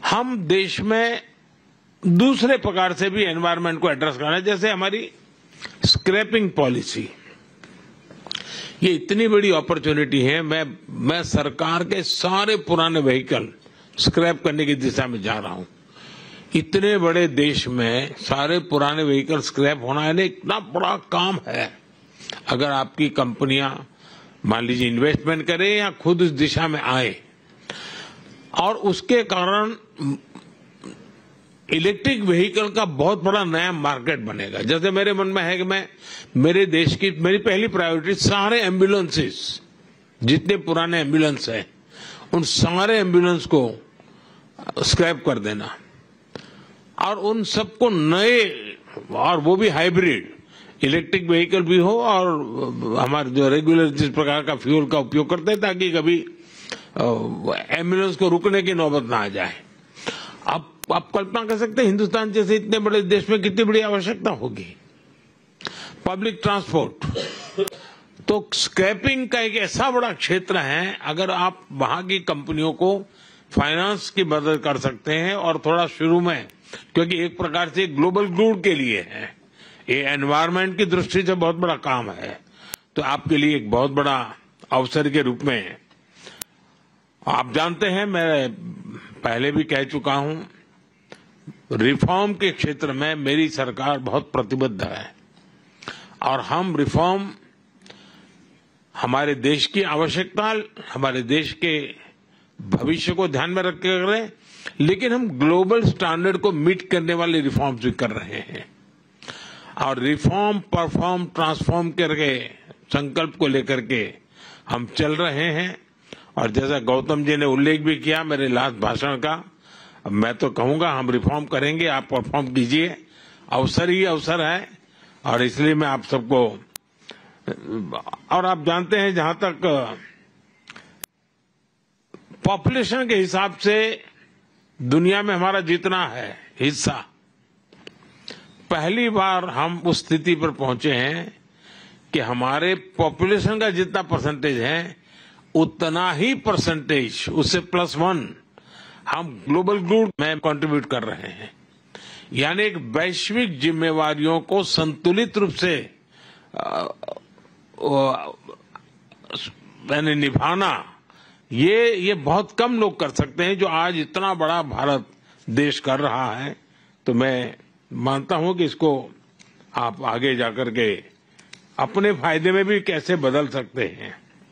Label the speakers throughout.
Speaker 1: हम देश में दूसरे प्रकार से भी एनवायरनमेंट को एड्रेस करना है, जैसे हमारी स्क्रैपिंग पॉलिसी। ये इतनी बड़ी अपॉर्चुनिटी है। मैं सरकार के सारे पुराने व्हीकल स्क्रैप करने की दिशा में जा रहा हूं। इतने बड़े देश में सारे पुराने व्हीकल स्क्रैप होना है, इतना बड़ा काम है। अगर आपकी कंपनियां मान लीजिए इन्वेस्टमेंट करें या खुद इस दिशा में आए, और उसके कारण इलेक्ट्रिक व्हीकल का बहुत बड़ा नया मार्केट बनेगा। जैसे मेरे मन में है कि मैं मेरे देश की मेरी पहली प्रायोरिटी सारे एम्बुलेंसेस, जितने पुराने एम्बुलेंस हैं उन सारे एम्बुलेंस को स्क्रैप कर देना और उन सबको नए, और वो भी हाइब्रिड इलेक्ट्रिक व्हीकल भी हो और हमारे जो रेगुलर जिस प्रकार का फ्यूल का उपयोग करते हैं, ताकि कभी एम्बुलेंस को रुकने की नौबत ना आ जाए। अब आप कल्पना कर सकते हैं हिंदुस्तान जैसे इतने बड़े देश में कितनी बड़ी आवश्यकता होगी। पब्लिक ट्रांसपोर्ट तो स्क्रैपिंग का एक ऐसा बड़ा क्षेत्र है, अगर आप वहां की कंपनियों को फाइनेंस की मदद कर सकते हैं और थोड़ा शुरू में, क्योंकि एक प्रकार से ग्लोबल गुड के लिए है, ये एनवायरनमेंट की दृष्टि से बहुत बड़ा काम है, तो आपके लिए एक बहुत बड़ा अवसर के रूप में आप जानते हैं, मैं पहले भी कह चुका हूं, रिफॉर्म के क्षेत्र में मेरी सरकार बहुत प्रतिबद्ध है और हम रिफॉर्म हमारे देश की आवश्यकता, हमारे देश के भविष्य को ध्यान में रख कर करें, लेकिन हम ग्लोबल स्टैंडर्ड को मीट करने वाले रिफॉर्म्स भी कर रहे हैं। और रिफॉर्म परफॉर्म ट्रांसफॉर्म करके संकल्प को लेकर के हम चल रहे हैं। और जैसा गौतम जी ने उल्लेख भी किया मेरे लास्ट भाषण का, मैं तो कहूंगा हम रिफॉर्म करेंगे, आप परफॉर्म कीजिए। अवसर ही अवसर है और इसलिए मैं आप सबको, और आप जानते हैं जहां तक पॉपुलेशन के हिसाब से दुनिया में हमारा जितना है हिस्सा, पहली बार हम उस स्थिति पर पहुंचे हैं कि हमारे पॉपुलेशन का जितना परसेंटेज है उतना ही परसेंटेज, उससे +1 हम ग्लोबल गुड में कंट्रीब्यूट कर रहे हैं। यानी एक वैश्विक जिम्मेवारियों को संतुलित रूप से निभाना, ये बहुत कम लोग कर सकते हैं, जो आज इतना बड़ा भारत देश कर रहा है। तो मैं मानता हूं कि इसको आप आगे जाकर के अपने फायदे में भी कैसे बदल सकते हैं।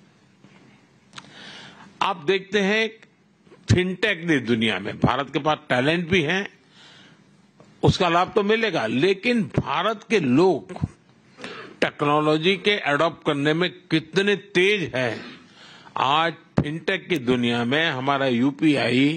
Speaker 1: आप देखते हैं फिनटेक ने दुनिया में, भारत के पास टैलेंट भी है, उसका लाभ तो मिलेगा, लेकिन भारत के लोग टेक्नोलॉजी के अडॉप्ट करने में कितने तेज हैं। आज फिनटेक की दुनिया में हमारा यूपीआई,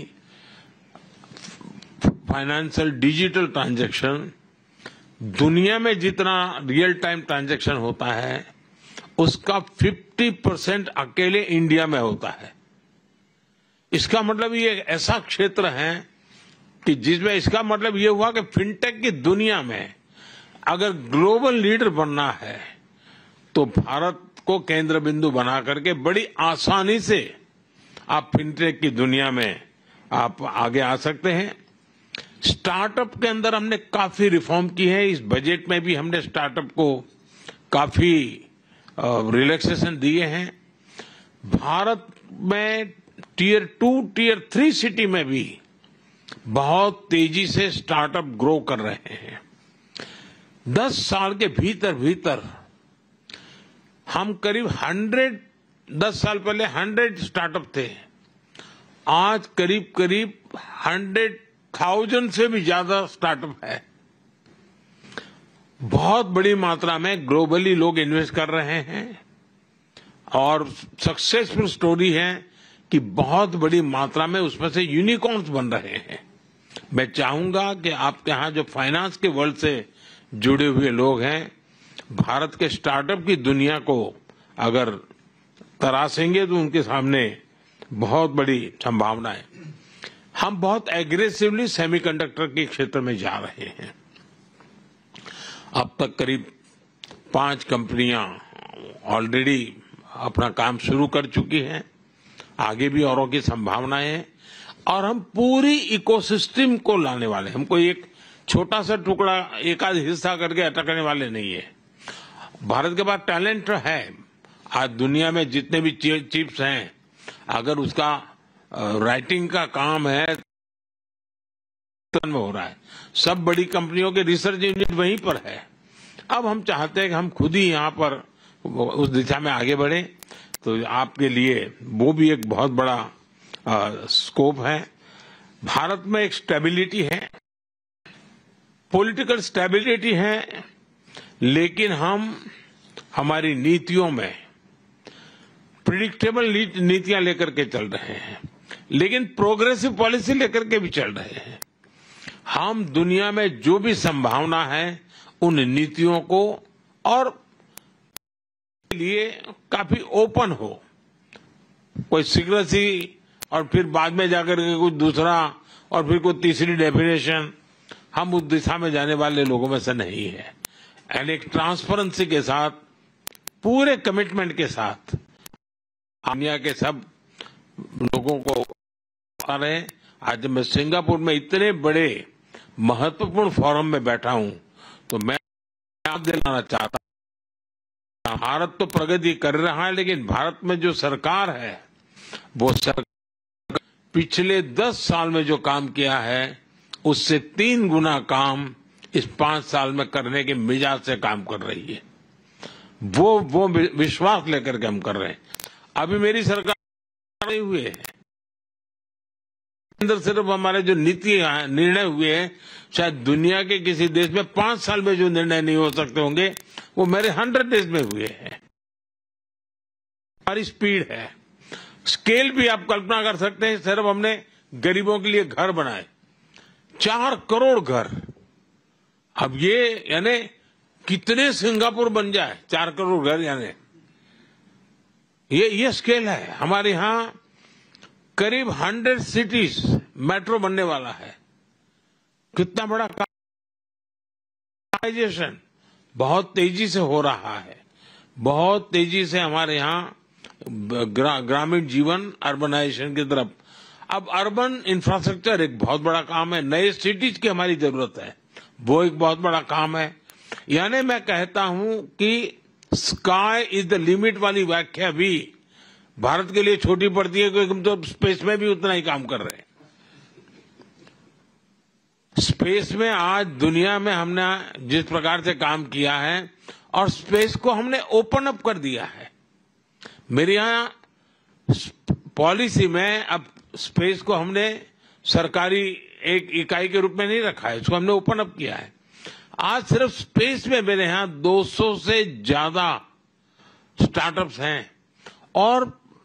Speaker 1: फाइनेंशियल डिजिटल ट्रांजैक्शन, दुनिया में जितना रियल टाइम ट्रांजैक्शन होता है उसका 50% अकेले इंडिया में होता है। इसका मतलब ये ऐसा क्षेत्र है कि जिसमें, इसका मतलब ये हुआ कि फिनटेक की दुनिया में अगर ग्लोबल लीडर बनना है तो भारत को केंद्र बिंदु बना करके बड़ी आसानी से आप फिनटेक की दुनिया में आप आगे आ सकते हैं। स्टार्टअप के अंदर हमने काफी रिफॉर्म की है। इस बजट में भी हमने स्टार्टअप को काफी रिलैक्सेशन दिए हैं। भारत में Tier 2, Tier 3 सिटी में भी बहुत तेजी से स्टार्टअप ग्रो कर रहे हैं। 10 साल के भीतर हम करीब 10 साल पहले 100 स्टार्टअप थे, आज करीब 100,000 से भी ज्यादा स्टार्टअप है। बहुत बड़ी मात्रा में ग्लोबली लोग इन्वेस्ट कर रहे हैं और सक्सेसफुल स्टोरी है कि बहुत बड़ी मात्रा में उसमें से यूनिकॉर्न्स बन रहे हैं। मैं चाहूंगा कि आपके यहां जो फाइनेंस के वर्ल्ड से जुड़े हुए लोग हैं, भारत के स्टार्टअप की दुनिया को अगर तराशेंगे तो उनके सामने बहुत बड़ी संभावना है। हम बहुत एग्रेसिवली सेमीकंडक्टर के क्षेत्र में जा रहे हैं। अब तक करीब 5 कंपनियां ऑलरेडी अपना काम शुरू कर चुकी हैं, आगे भी औरों की संभावनाएं हैं और हम पूरी इकोसिस्टम को लाने वाले, हम कोई एक छोटा सा टुकड़ा एक आध हिस्सा करके अटकने वाले नहीं है। भारत के पास टैलेंट है। आज दुनिया में जितने भी चिप्स हैं, अगर उसका राइटिंग का काम है में हो रहा है, सब बड़ी कंपनियों के रिसर्च यूनिट वहीं पर है। अब हम चाहते हैं कि हम खुद ही यहाँ पर उस दिशा में आगे बढ़े, तो आपके लिए वो भी एक बहुत बड़ा स्कोप है। भारत में एक स्टेबिलिटी है, पॉलिटिकल स्टेबिलिटी है, लेकिन हम हमारी नीतियों में प्रिडिक्टेबल नीतियां लेकर के चल रहे हैं, लेकिन प्रोग्रेसिव पॉलिसी लेकर के भी चल रहे हैं। हम दुनिया में जो भी संभावना है उन नीतियों को और लिए काफी ओपन हो, कोई सीक्रेसी और फिर बाद में जाकर के कुछ दूसरा और फिर कोई तीसरी डेफिनेशन, हम उस दिशा में जाने वाले लोगों में से नहीं है। एंड एक ट्रांसपेरेंसी के साथ, पूरे कमिटमेंट के साथ दुनिया के सब लोगों को आ रहे हैं। आज मैं सिंगापुर में इतने बड़े महत्वपूर्ण फोरम में बैठा हूं, तो मैं याद दिलाना चाहता हूं, भारत तो प्रगति कर रहा है, लेकिन भारत में जो सरकार है वो सरकार पिछले 10 साल में जो काम किया है उससे 3 गुना काम इस 5 साल में करने के मिजाज से काम कर रही है। वो विश्वास लेकर के हम कर रहे हैं। अभी मेरी सरकार नहीं हुए है, अंदर सिर्फ हमारे जो नीति निर्णय हुए हैं, शायद दुनिया के किसी देश में 5 साल में जो निर्णय नहीं हो सकते होंगे, वो मेरे 100 डेज में हुए हैं। हमारी स्पीड है, स्केल भी आप कल्पना कर सकते हैं। सिर्फ हमने गरीबों के लिए घर बनाए, 4 करोड़ घर। अब ये यानी कितने सिंगापुर बन जाए, 4 करोड़ घर, यानी ये स्केल है। हमारे यहां करीब 100 सिटीज मेट्रो बनने वाला है। कितना बड़ा कार्बनाइजेशन बहुत तेजी से हो रहा है, बहुत तेजी से हमारे यहाँ ग्रामीण जीवन अर्बनाइजेशन की तरफ। अब अर्बन इंफ्रास्ट्रक्चर एक बहुत बड़ा काम है, नए सिटीज की हमारी जरूरत है, वो एक बहुत बड़ा काम है। यानी मैं कहता हूं कि स्काई इज द लिमिट वाली व्याख्या भी भारत के लिए छोटी पड़ती है, क्योंकि हम तो स्पेस में भी उतना ही काम कर रहे हैं। स्पेस में आज दुनिया में हमने जिस प्रकार से काम किया है और स्पेस को हमने ओपन अप कर दिया है। मेरे यहाँ पॉलिसी में अब स्पेस को हमने सरकारी एक इकाई के रूप में नहीं रखा है, इसको हमने ओपन अप किया है। आज सिर्फ स्पेस में मेरे यहाँ 200 से ज्यादा स्टार्टअप्स हैं और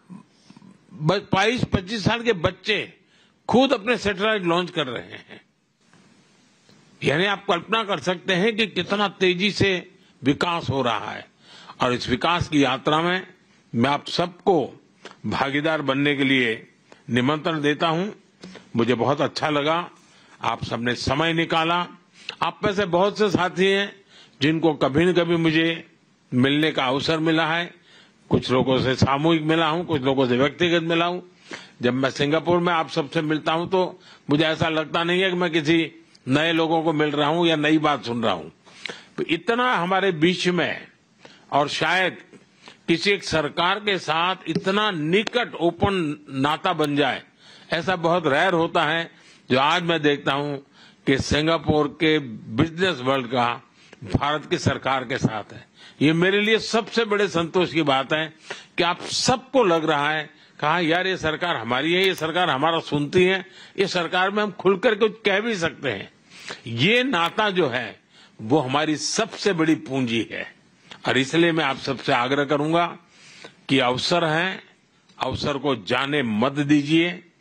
Speaker 1: 22-25 साल के बच्चे खुद अपने सैटेलाइट लॉन्च कर रहे हैं। यानी आप कल्पना कर सकते हैं कि कितना तेजी से विकास हो रहा है। और इस विकास की यात्रा में मैं आप सबको भागीदार बनने के लिए निमंत्रण देता हूं। मुझे बहुत अच्छा लगा, आप सबने समय निकाला। आप में से बहुत से साथी हैं जिनको कभी न कभी मुझे मिलने का अवसर मिला है। कुछ लोगों से सामूहिक मिला हूं, कुछ लोगों से व्यक्तिगत मिला हूं। जब मैं सिंगापुर में आप सबसे मिलता हूं तो मुझे ऐसा लगता नहीं है कि मैं किसी नए लोगों को मिल रहा हूं या नई बात सुन रहा हूं। तो इतना हमारे बीच में, और शायद किसी एक सरकार के साथ इतना निकट ओपन नाता बन जाए, ऐसा बहुत रेयर होता है। जो आज मैं देखता हूं कि सिंगापुर के बिजनेस वर्ल्ड का भारत की सरकार के साथ है। ये मेरे लिए सबसे बड़े संतोष की बात है कि आप सबको लग रहा है कहा यार ये सरकार हमारी है, ये सरकार हमारा सुनती है, ये सरकार में हम खुलकर कुछ कह भी सकते हैं। ये नाता जो है वो हमारी सबसे बड़ी पूंजी है। और इसलिए मैं आप सबसे आग्रह करूंगा कि अवसर है, अवसर को जाने मत दीजिए।